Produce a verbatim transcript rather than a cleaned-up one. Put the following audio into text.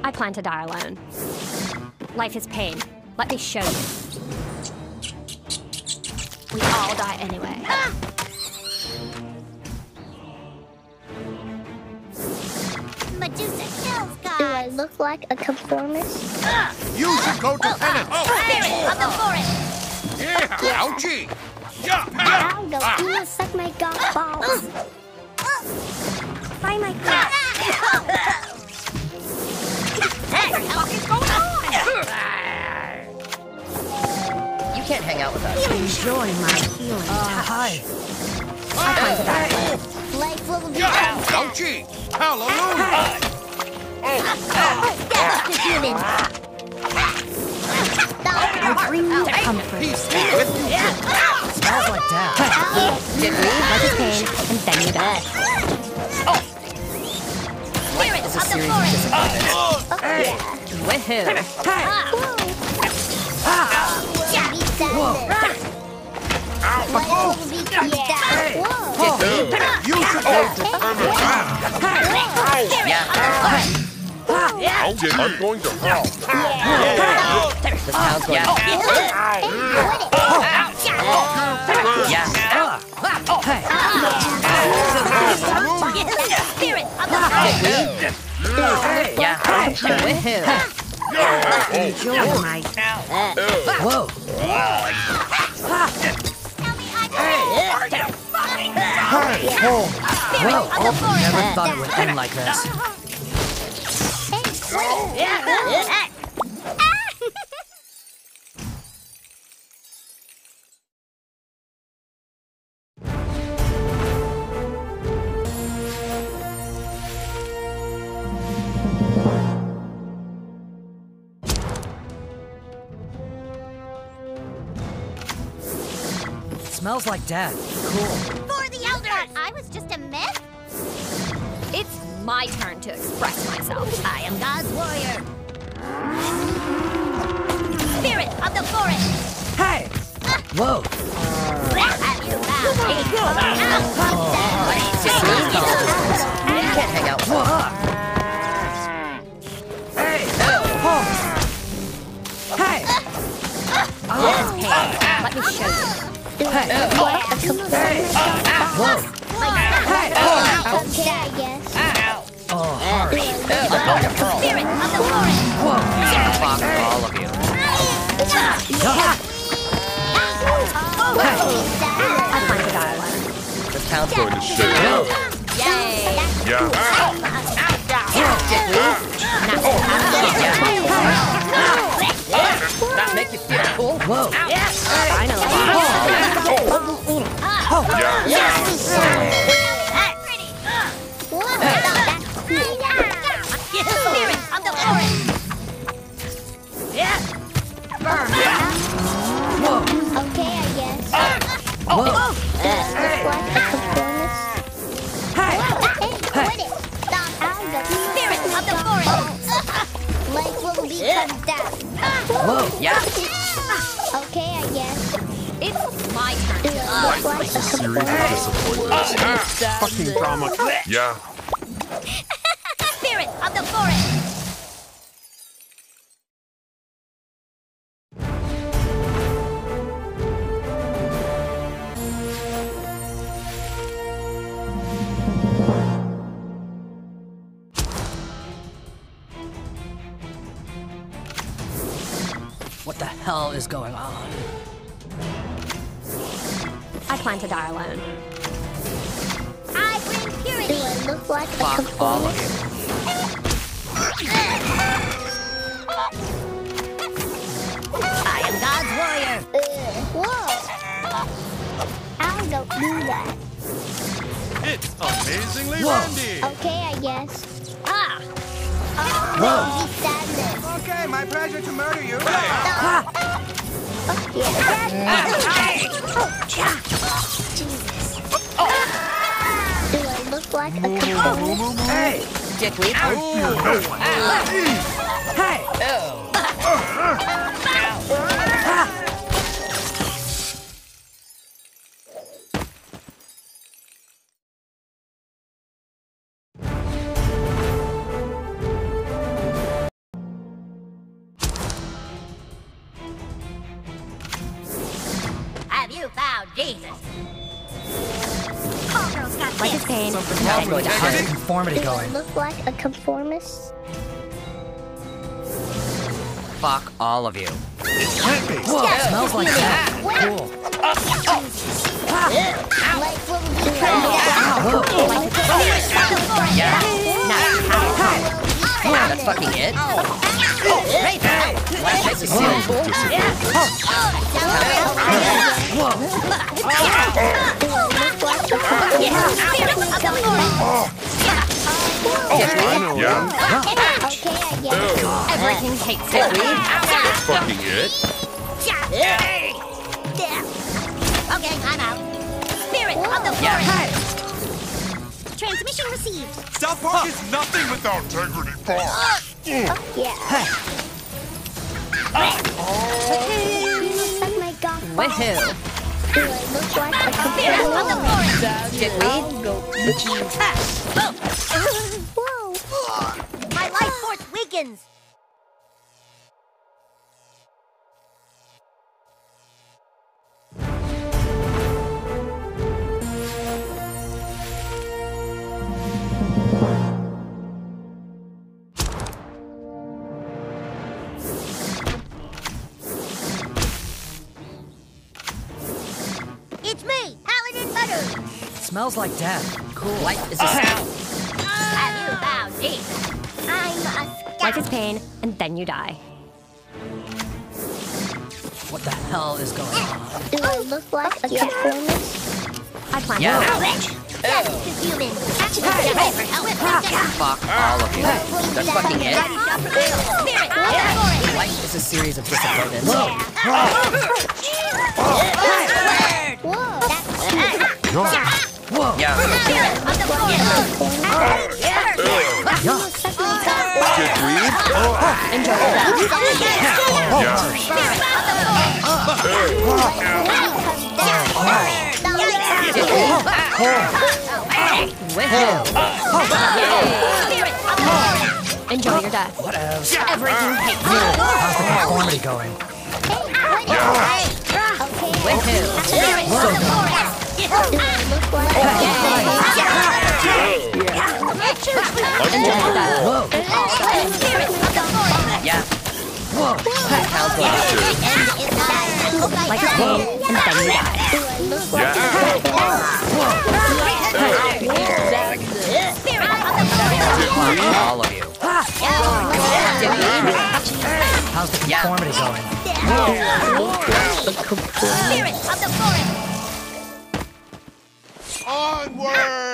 I plan to die alone. Life is pain. Let me show you. We all die anyway. Medusa kills guys. Do I look like a conformist? You should go to penance. Spirit of the forest. Yeah, ouchie. Yeah, I'll go. You will suck my golf balls. Find my car. What the hell is going on? You can't hang out with us. Enjoy my healing touch. Hi. I plan to die alone. Life will be yeah, unfair. ouchie. Hallelujah. Death to humans. I bring you comfort. Peace be with you. Smells like death. Did we? Life is pain, and then you die. Spirit It's a of the series of forest. disappointments. With who? Yeah, be sad. Life will be unfair. Whoa. You should go to penance. Yeah. I'm going to hell. This town's going to Yeah. Spirit of the forest. Yeah. With who? Enjoy my... Whoa. Spirit Whoa. of the forest. Never thought it would end like this. Smells like death. Cool. For the elders. I was just a myth. It's my turn to express myself. I am God's warrior. Spirit of the forest. Hey. Whoa. Have you found me? You can't hang out with us. Hey. Hey. Life is pain. Let me show you. Hey. What? A Hey. Whoa. Hey. Okay, I guess. Oh, harsh. Spirit of the forest. Whoa. Fuck all of you. I plan to die alone. This town's Going to shit. Yay! Yeah. That make you feel cool? Whoa. Finally. Yeah. Spirit of the forest. Whoa. Okay, I guess. Whoa. Look like a conformist. Hey. Hey, quit it. Stop. I'll go. Spirit of the forest. Life will become death. Whoa. Yeah. Okay, I guess. It's my turn. Do I look like a conformist? Fucking drama. Yeah. Spirit of the forest. What the hell is going on? I plan to die alone. I bring purity. Do I look like a Fuck all of conformist? you. I am God's warrior. Whoa. I'll go do that. It's amazingly Whoa. Randy. Okay, I guess. Ah! Whoa. Lazy sadness. Okay, my pleasure to murder you. Yeah. Do I look like a conformist? Hey. Dickweed. Hey. you found Jesus? Call girls got Life is pain. Tango How's the down. conformity Do I going? look like a conformist? Fuck all of you. It's plant-based. Whoa, Yeah, smells like that. Cool. Life will be coming down. Yeah. All right. That's fucking it. Right there. Life is a series. I know. Yeah. Okay, I get it. Everything hates Dick it. weed. That's fucking it. Okay, I'm out. Spirit of the Yeah. forest. Transmission received. South Park is nothing without Integrity Park. Yeah. You look like my golf ball. Woohoo. Do I look like a Spirit of the conformist? forest. Dick weed. Whoa. My life force weakens. It's me, Paladin Butter. Smells like death. Cool. Life is a sound. Have you found Jesus? I'm a scout. Life is pain, and then you die. What the hell is going on? Do I look like a conformist? I plan Yeah. well. Yes, it's human. Action is for help. Fuck all of you. That's fucking it. Spirit of the forest. Life is a series of disappointments. Whoa. That's Whoa. Yeah. Spirit of the forest. Dick weed. Enjoy your death. Yeah. Spirit of the Woohoo. Spirit of the forest. Enjoy your death. Whatevs. Everything hates it. How's the conformity going? Woohoo. Spirit of the forest. Enjoy your death. Whoa. Spirit of the forest. Yeah. Whoa. How's going? Life is pain, and then you die. Yeah. Spirit of the forest. Fuck all of you. Dick weed. How's the Yeah. conformity going? Spirit of the forest. Onward!